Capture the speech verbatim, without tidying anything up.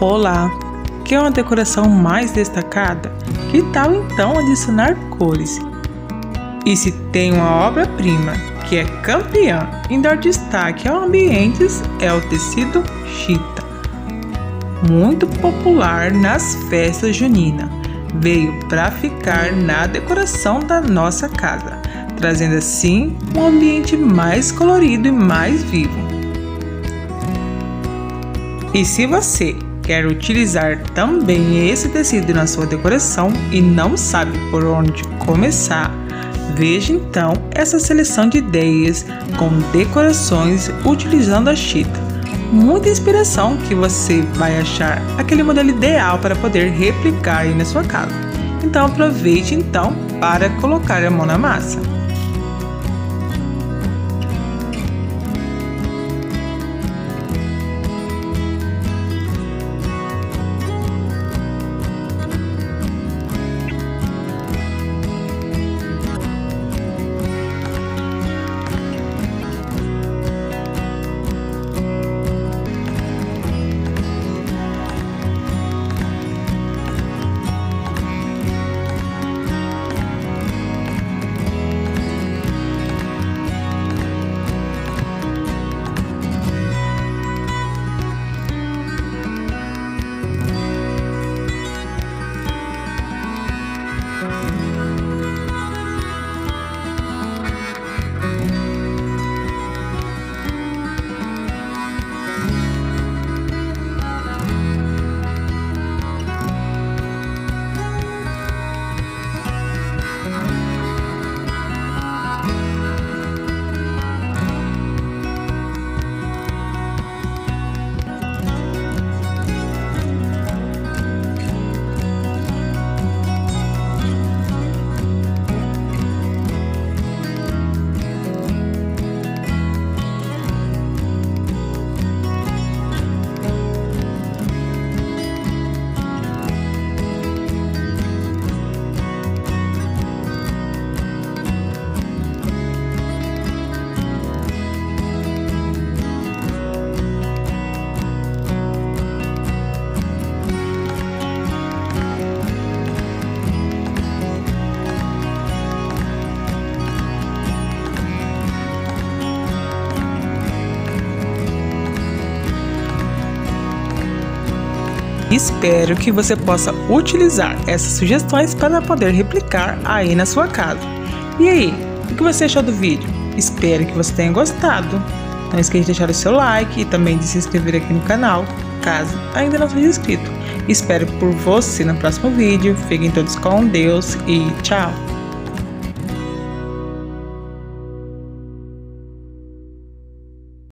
Olá! Quer uma decoração mais destacada? Que tal então adicionar cores? E se tem uma obra-prima que é campeã em dar destaque aos ambientes, é o tecido chita. Muito popular nas festas juninas, veio para ficar na decoração da nossa casa, trazendo assim um ambiente mais colorido e mais vivo. E se você quer utilizar também esse tecido na sua decoração e não sabe por onde começar, veja então essa seleção de ideias com decorações utilizando a chita. Muita inspiração que você vai achar aquele modelo ideal para poder replicar aí na sua casa. Então aproveite então para colocar a mão na massa. Espero que você possa utilizar essas sugestões para poder replicar aí na sua casa. E aí, o que você achou do vídeo? Espero que você tenha gostado. Não esqueça de deixar o seu like e também de se inscrever aqui no canal, caso ainda não seja inscrito. Espero por você no próximo vídeo. Fiquem todos com Deus e tchau!